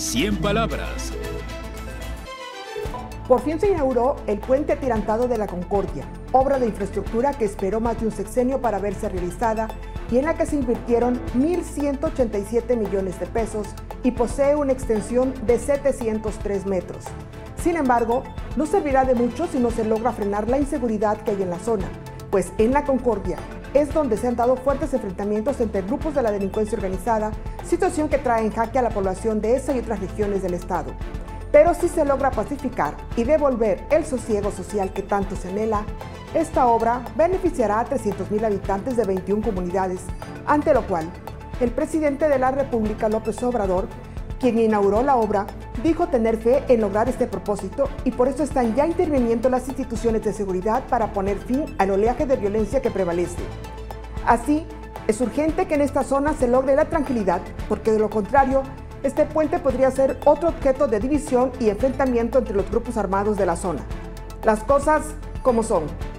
100 palabras. Por fin se inauguró el puente atirantado de la Concordia, obra de infraestructura que esperó más de un sexenio para verse realizada y en la que se invirtieron 1.187 millones de pesos y posee una extensión de 703 metros. Sin embargo, no servirá de mucho si no se logra frenar la inseguridad que hay en la zona, pues en la Concordia es donde se han dado fuertes enfrentamientos entre grupos de la delincuencia organizada, situación que trae en jaque a la población de esa y otras regiones del estado. Pero si se logra pacificar y devolver el sosiego social que tanto se anhela, esta obra beneficiará a 300,000 habitantes de 21 comunidades, ante lo cual el presidente de la República, López Obrador, quien inauguró la obra, dijo tener fe en lograr este propósito y por eso están ya interviniendo las instituciones de seguridad para poner fin al oleaje de violencia que prevalece. Así, es urgente que en esta zona se logre la tranquilidad, porque de lo contrario, este puente podría ser otro objeto de división y enfrentamiento entre los grupos armados de la zona. Las cosas como son.